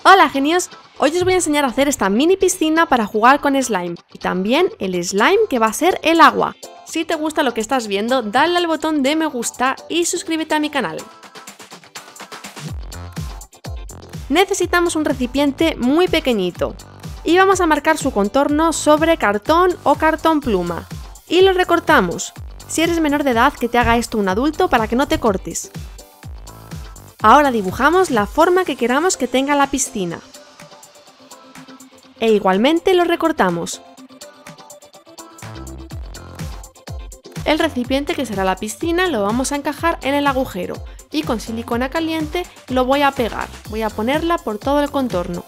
Hola genios, hoy os voy a enseñar a hacer esta mini piscina para jugar con slime y también el slime que va a ser el agua. Si te gusta lo que estás viendo, dale al botón de me gusta y suscríbete a mi canal. Necesitamos un recipiente muy pequeñito y vamos a marcar su contorno sobre cartón o cartón pluma y lo recortamos. Si eres menor de edad, que te haga esto un adulto para que no te cortes. Ahora dibujamos la forma que queramos que tenga la piscina. E igualmente lo recortamos. El recipiente que será la piscina lo vamos a encajar en el agujero y con silicona caliente lo voy a pegar. Voy a ponerla por todo el contorno.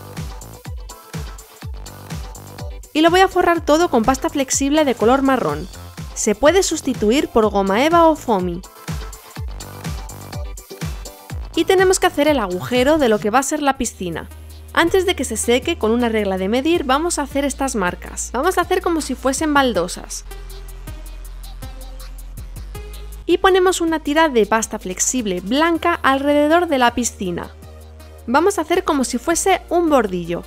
Y lo voy a forrar todo con pasta flexible de color marrón. Se puede sustituir por goma eva o foamy. Y tenemos que hacer el agujero de lo que va a ser la piscina. Antes de que se seque, con una regla de medir vamos a hacer estas marcas. Vamos a hacer como si fuesen baldosas. Y ponemos una tira de pasta flexible blanca alrededor de la piscina. Vamos a hacer como si fuese un bordillo.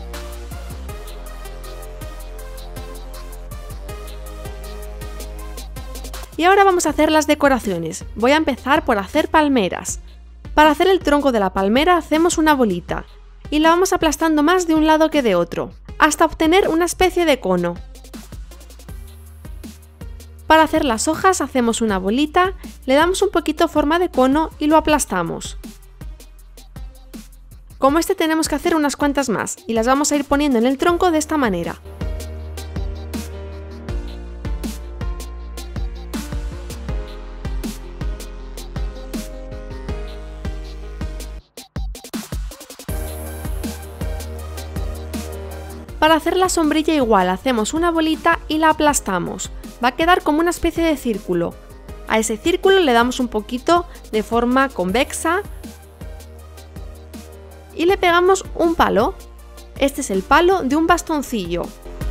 Y ahora vamos a hacer las decoraciones. Voy a empezar por hacer palmeras. Para hacer el tronco de la palmera hacemos una bolita y la vamos aplastando más de un lado que de otro, hasta obtener una especie de cono. Para hacer las hojas hacemos una bolita, le damos un poquito forma de cono y lo aplastamos. Como este tenemos que hacer unas cuantas más y las vamos a ir poniendo en el tronco de esta manera. Para hacer la sombrilla igual, hacemos una bolita y la aplastamos. Va a quedar como una especie de círculo. A ese círculo le damos un poquito de forma convexa y le pegamos un palo. Este es el palo de un bastoncillo.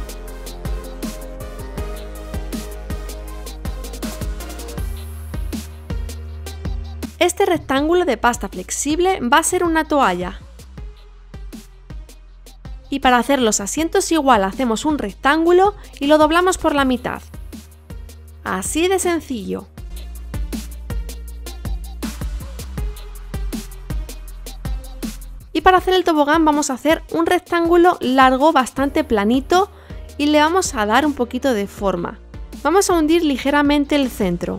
Este rectángulo de pasta flexible va a ser una toalla. Y para hacer los asientos igual hacemos un rectángulo y lo doblamos por la mitad. Así de sencillo. Y para hacer el tobogán vamos a hacer un rectángulo largo bastante planito y le vamos a dar un poquito de forma. Vamos a hundir ligeramente el centro.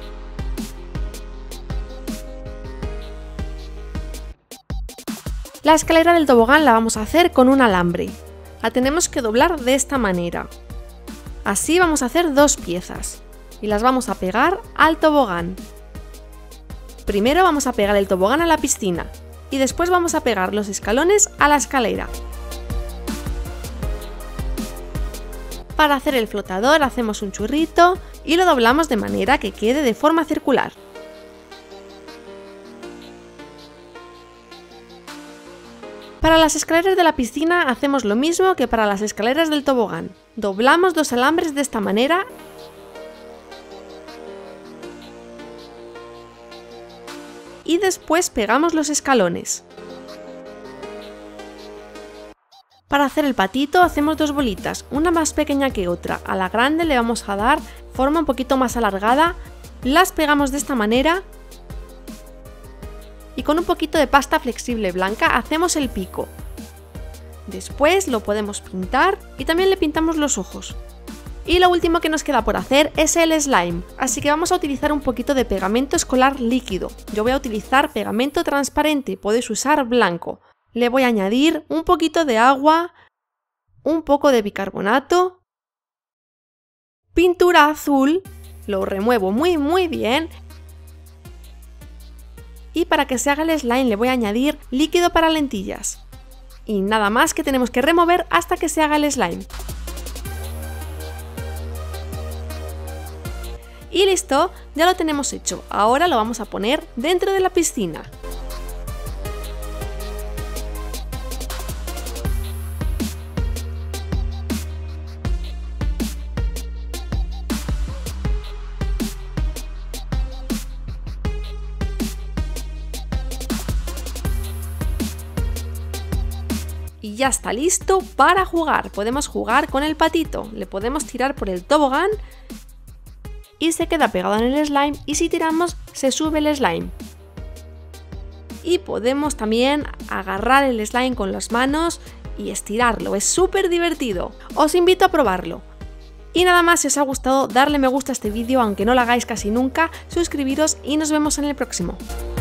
La escalera del tobogán la vamos a hacer con un alambre. La tenemos que doblar de esta manera. Así vamos a hacer dos piezas y las vamos a pegar al tobogán. Primero vamos a pegar el tobogán a la piscina y después vamos a pegar los escalones a la escalera. Para hacer el flotador hacemos un churrito y lo doblamos de manera que quede de forma circular. Para las escaleras de la piscina hacemos lo mismo que para las escaleras del tobogán. Doblamos dos alambres de esta manera y después pegamos los escalones. Para hacer el patito hacemos dos bolitas, una más pequeña que otra. A la grande le vamos a dar forma un poquito más alargada, las pegamos de esta manera. Y con un poquito de pasta flexible blanca hacemos el pico. Después lo podemos pintar y también le pintamos los ojos. Y lo último que nos queda por hacer es el slime, así que vamos a utilizar un poquito de pegamento escolar líquido. Yo voy a utilizar pegamento transparente, podéis usar blanco. Le voy a añadir un poquito de agua, un poco de bicarbonato, pintura azul, lo remuevo muy bien. Y para que se haga el slime le voy a añadir líquido para lentillas. Y nada más, que tenemos que remover hasta que se haga el slime. Y listo, ya lo tenemos hecho. Ahora lo vamos a poner dentro de la piscina. Y ya está listo para jugar. Podemos jugar con el patito, le podemos tirar por el tobogán y se queda pegado en el slime, y si tiramos se sube el slime. Y podemos también agarrar el slime con las manos y estirarlo, es súper divertido. Os invito a probarlo. Y nada más, si os ha gustado, darle me gusta a este vídeo, aunque no lo hagáis casi nunca, suscribiros y nos vemos en el próximo.